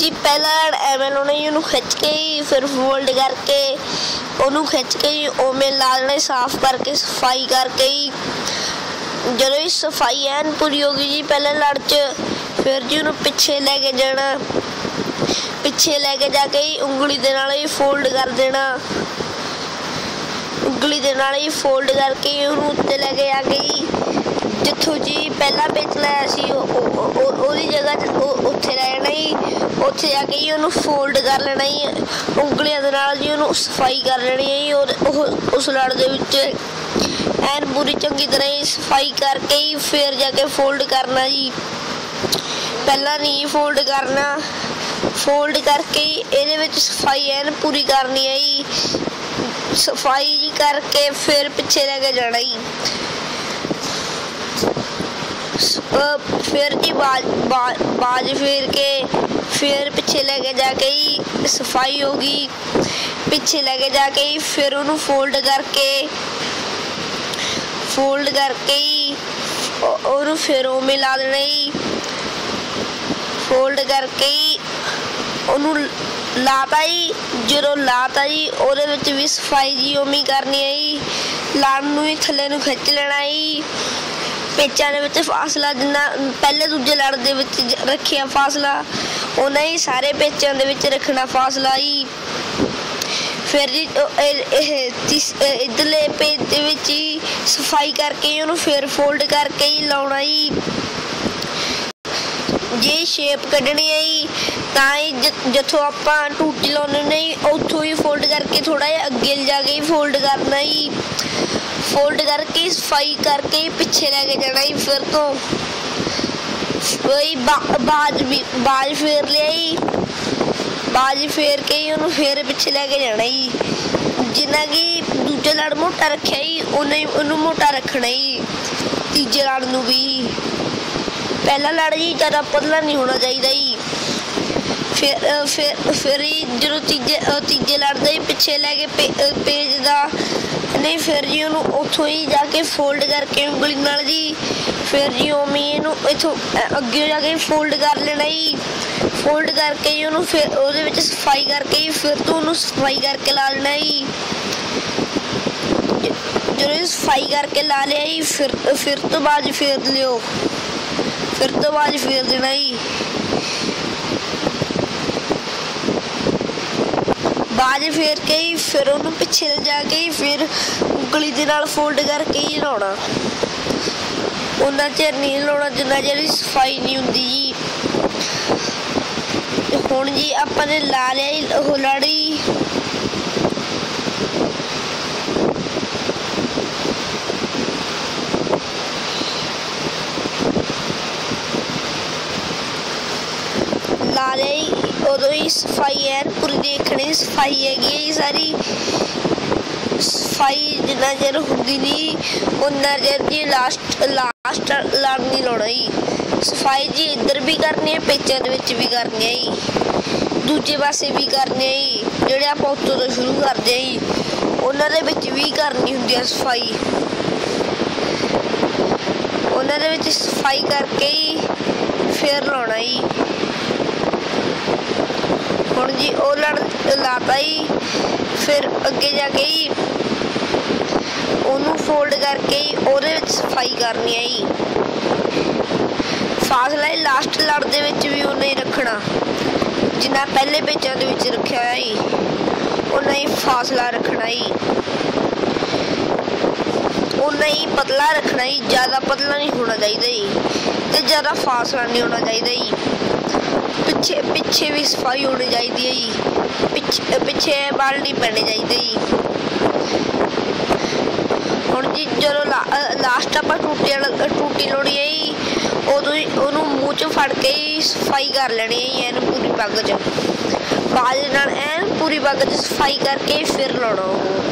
जी पहला एवें लाना जी उन्होंने खिंच के ही फिर फोल्ड करके उन्होंने खिंच के ही उवें ला देना साफ करके सफाई करके ही जो ही सफाई एन पूरी होगी जी पहले लड़ च फिर जी उन्होंने पिछे लैके जाना पिछे लैके जाके ही उंगली दे नाल ही फोल्ड कर देना उंगली दे नाल ही फोल्ड करके उन्होंने उत्ते लैके आके ही जिथों जी पहला पेच लाया सी ओदी जगह उत्थे लै जाना ही उत्थे जाके ही उन्होंने फोल्ड कर लेना ही उंगलियां दे नाल जी उन्होंने सफाई कर लेनी है और उस लड़ दे विच एन पूरी चंगी तरह ही सफाई करके ही फिर जाके फोल्ड करना जी पहला नहीं फोल्ड करना फोल्ड करके ही इहदे विच सफाई एन पूरी करनी है जी सफाई जी करके फिर पिछे लैके जाना ही फिर जी बाज फेर के फिर पिछे लेके जाके ही सफाई होगी पिछे लेके जाके ही फिर उन्होंने फोल्ड करके ही और फिर वो मिला देना ही फोल्ड करके ही उन्होंने लाता ही जो लाता जी ओदे विच भी सफाई जी उमी करनी है जी लड़ नूं ही थल्ले नूं खिच लेना ही पेचां दे विच फासला जिन्ना पहले दूजे लड़ दे विच रखिया फासला उन्ना ही सारे पेचां दे विच रखना फासला ही फिर जी इधरले पेच दे विच ही सफाई करके उन्होंने फिर फोल्ड करके ही लाउणा ही जे शेप कड्ढनी है जी तां ही जिथों आपां टूटी लाउने नहीं उत्थों ही फोल्ड करके थोड़ा जिहा अगे जाके ही फोल्ड करना ही फोल्ड करके सफाई करके पिछे लेके जाना ही फिर तो वही बाज फेर लिया ही बाज फेर के ही उन्होंने फिर पिछे लेके जाना ही जिन्ना कि दूजे लड़ मोटा रखा ही उन्होंने मोटा रखना ही तीजे लड़ नूं भी पहला लड़ जी ज़्यादा पतला नहीं होना चाहिए ही फिर जो तीजे लड़ दे पिछे लैके पेज का नहीं फिर जी उन्होंने उतों ही जाके फोल्ड करके उंगली नाल जी फिर जी उवें इनू इथों अगे जाके फोल्ड कर लेना ही फोल्ड करके ही उन्होंने फिर उहदे विच सफाई करके ही फिर तो उन्होंने सफाई करके ला लेना ही जो सफाई करके ला लिया ही फिर तो बाज फेर लियो फिर तो बाज फेर देना ही बाज फेर के ही फिर उन्होंने पिछे जाके ही फिर उंगली दे नाल फोल्ड करके ही लाउणा उन्ना चिर नहीं लाउणा जिन्ना चिर सफाई नहीं हुंदी जी हुण जी आपां ने ला लिया ओह लड़ी ला लिया उदों ही सफाई है पूरी देखनी सफाई हैगी सारी सफाई जिन्ना चिर होंगी नहीं उन्ना चिर जी लास्ट लड़ नहीं लाउणा ही सफाई जी इधर भी करनी है पेचां दे विच भी करनी है जी दूजे पासे भी करनी है जी जिहड़े आपां उत्तों तो शुरू करदे ही उन्हां दे विच भी करनी हुंदी है सफाई उन्हां दे विच सफाई करके ही फिर लाउणा ही हुण जी ओ लड़ लाता ही फिर अगे जाके ही ओनू फोल्ड करके ही ओहदे विच सफाई करनी है ही फासला ही लास्ट लड़ दे विच भी उन्ना ही रखना जिन्ना पहले पेचां दे विच रखिया होया ही उन्ना ही फासला रखना ही उन्ना ही पतला रखना ही ज़्यादा पतला नहीं होना चाहिए ही ते ज़्यादा फासला नहीं होना चाहिए ही पिछे भी सफाई होनी चाहिए ही पिछे बाल नहीं पैने चाहिए ही हुण जी जो लास्ट आपां टूटी लाउणी है ही उदों ही उहनूं मूँह च फड़ के ही सफाई कर लेनी है एन पूरी पग च बाज नाल एन पूरी पग च सफाई करके फिर लाउणा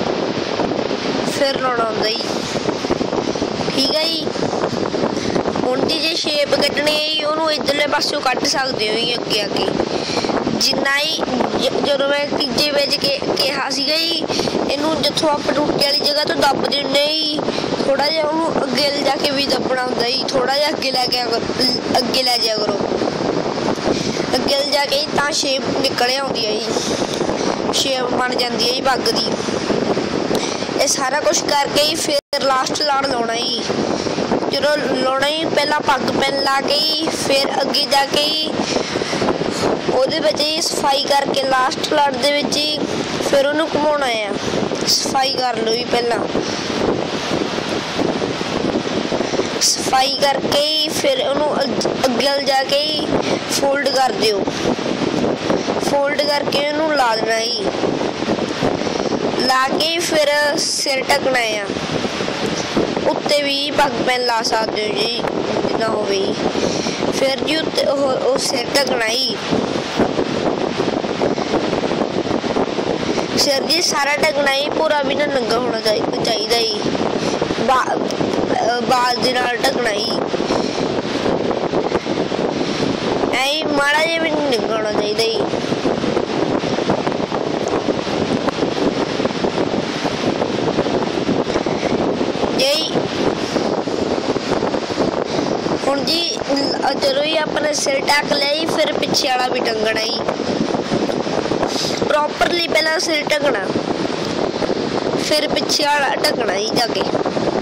हुंदा ही ठीक है जी हुण जी जे शेप कड्ढनी है उहनूं इधरले पासों कड्ढ सकदे हो जी अगे आके जिन्ना ही जदों मैं तीजे पेज के कहा सीगा जी इनू जिथों आप टूटी वाली जगह तो दब देने ही थोड़ा जिहा उहनूं अगे जाके भी दबना हुंदा ही थोड़ा जिहा अगे लै जाया करो ਅੱਗੇ जाके ਤਾਂ ਸ਼ੇਪ ਨਿਕਲ ਆਉਂਦੀ ਹੈ ਜੀ, ਸ਼ੇਪ ਬਣ ਜਾਂਦੀ ਹੈ ਜੀ ਪੱਗ ਦੀ। ਇਹ ਸਾਰਾ ਕੁਛ ਕਰਕੇ ਹੀ ਫਿਰ ਲਾਸਟ ਲੜ ਲਾਉਣਾ ਜੀ। ਜਦੋਂ ਲਾਉਣਾ ਹੀ ਪਹਿਲਾਂ ਪੱਗ ਪੈਨ ਲਾ ਕੇ ਹੀ ਫਿਰ ਅੱਗੇ ਜਾ ਕੇ ਹੀ ਉਹਦੇ ਵਿੱਚ ਹੀ ਸਫਾਈ ਕਰਕੇ ਲਾਸਟ ਲੜ ਦੇ ਵਿੱਚ ਹੀ ਫਿਰ ਉਹਨੂੰ ਘੁਮਾਉਣਾ ਆ। ਸਫਾਈ ਕਰ ਲਓ ਜੀ ਪਹਿਲਾਂ, ਸਫਾਈ ਕਰਕੇ ਹੀ ਫਿਰ ਉਹਨੂੰ ਅੱਗੇ ਜਾ ਕੇ ਹੀ ਫੋਲਡ ਕਰ ਦਿਓ। ਫੋਲਡ ਕਰਕੇ ਉਹਨੂੰ ਲਾ ਦੇਣਾ ਜੀ, ਲਾ ਕੇ ਫਿਰ ਸਿਰ ਢਕਣਾ ਆ। ਉੱਤੇ ਵੀ ਪੱਗ ਪੈਨ ਲਾ ਸਕਦੇ ਹੋ ਜੀ ਜਿੰਨਾ ਹੋਵੇ। ਫਿਰ ਜੀ ਉੱਤੇ ਉਹ ਸਿਰ ਢਕਣਾ ਜੀ, ਸਿਰ ਜੀ ਸਾਰਾ ਢਕਣਾ ਹੀ, ਪੂਰਾ ਵੀ ਨਾ ਨੰਗਾ ਹੋਣਾ ਚਾਹੀਦਾ ਜੀ। ਬਾਲ ਦੇ ਨਾਲ ਢਕਣਾ ਜੀ, ਐ ਮਾੜਾ ਜਿਹਾ ਵੀ ਨਹੀਂ ਨੰਗਾ ਹੋਣਾ ਚਾਹੀਦਾ ਜੀ। ਹੁਣ ਜੀ ਜਦੋਂ ਹੀ ਆਪਣਾ ਸਿਰ ਢੱਕ ਲਿਆ ਜੀ ਫਿਰ ਪਿੱਛੇ ਵਾਲਾ ਵੀ ਟੰਗਣਾ ਜੀ। ਪ੍ਰੋਪਰਲੀ ਪਹਿਲਾਂ ਸਿਰ ਢਕਣਾ, ਫਿਰ ਪਿੱਛੇ ਵਾਲਾ ਢਕਣਾ ਜੀ ਜਾ ਕੇ।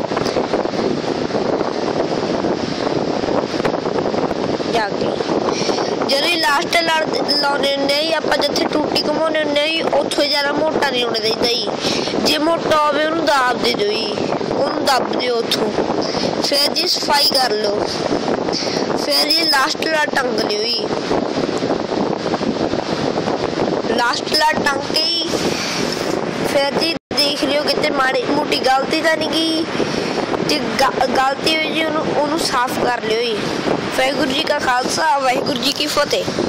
ਜਦੋਂ ਹੀ ਲਾਸਟ ਲਾਉਣੇ ਹੁੰਦੇ ਜੀ ਆਪਾਂ, ਜਿੱਥੇ ਟੂਟੀ ਘੁਮਾਉਣੇ ਹੁੰਦੇ ਜੀ ਉੱਥੋਂ ਜ਼ਿਆਦਾ ਮੋਟਾ ਨਹੀਂ ਹੋਣਾ ਚਾਹੀਦਾ ਜੀ। ਜੇ ਮੋਟਾ ਹੋਵੇ ਉਹਨੂੰ ਦਾਬ ਦੇ ਦਿਓ ਜੀ, ਉਹਨੂੰ ਦੱਬ ਦਿਓ ਉੱਥੋਂ। ਫਿਰ ਜੀ ਸਫਾਈ ਕਰ ਲਓ, ਫਿਰ ਜੀ ਲਾਸਟ ਲੜ ਟੰਗ ਲਿਓ ਜੀ। ਲਾਸਟ ਲੜ ਟੰਗ ਕੇ ਹੀ ਫਿਰ ਜੀ ਦੇਖ ਲਿਓ ਕਿਤੇ ਮਾੜੀ ਮੋਟੀ ਗਲਤੀ ਤਾਂ ਨਹੀਂ ਗਈ। ਜੇ ਗਲਤੀ ਹੋਈ ਜੀ ਉਹਨੂੰ ਸਾਫ਼ ਕਰ ਲਿਓ ਜੀ। ਵਾਹਿਗੁਰੂ ਜੀ ਕਾ ਖਾਲਸਾ, ਵਾਹਿਗੁਰੂ ਜੀ ਕੀ ਫਤਿਹ।